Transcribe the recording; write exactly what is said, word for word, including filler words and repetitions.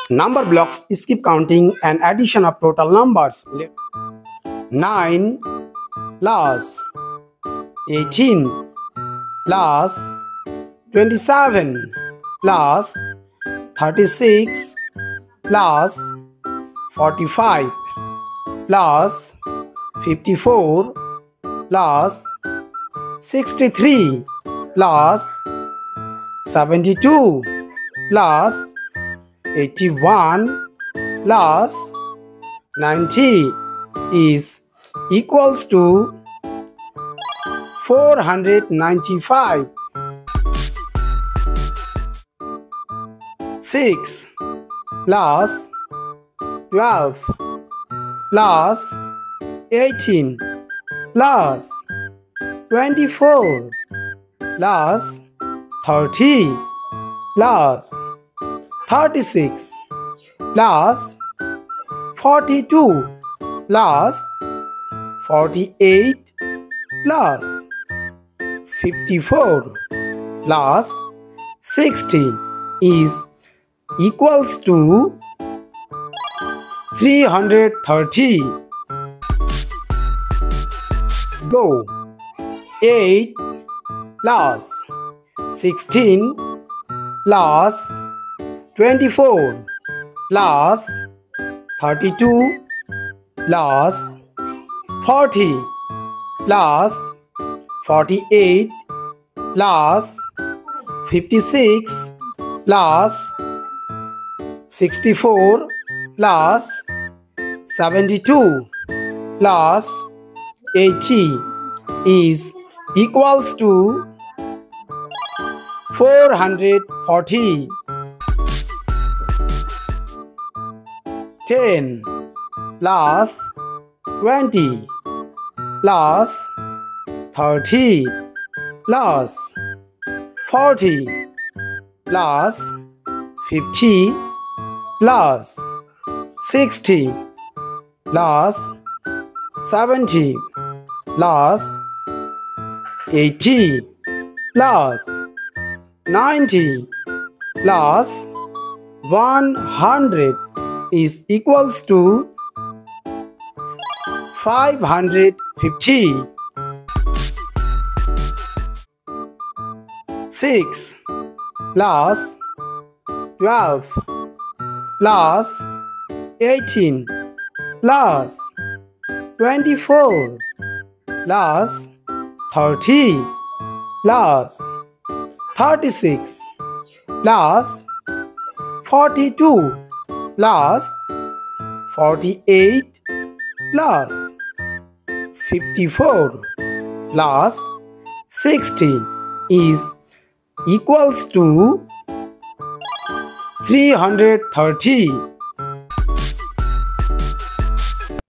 Number blocks skip counting and addition of total numbers. nine plus eighteen plus twenty-seven plus thirty-six plus forty-five plus fifty-four plus sixty-three plus seventy-two plus eighty-one plus ninety is equals to four hundred ninety-five. six plus twelve plus eighteen plus twenty-four plus thirty plus thirty-six plus forty-two plus forty-eight plus fifty-four plus sixty is equals to three hundred thirty. Let's go. eight plus sixteen plus twenty-four plus thirty-two plus forty plus forty-eight plus fifty-six plus sixty-four plus seventy-two plus eighty is equals to four hundred forty. ten plus twenty plus thirty plus forty plus fifty plus sixty plus seventy plus eighty plus ninety plus one hundred is equals to five hundred fifty. six plus twelve plus eighteen plus twenty-four plus thirty plus thirty-six plus forty-two plus forty-eight plus fifty-four plus sixty is equals to three hundred thirty.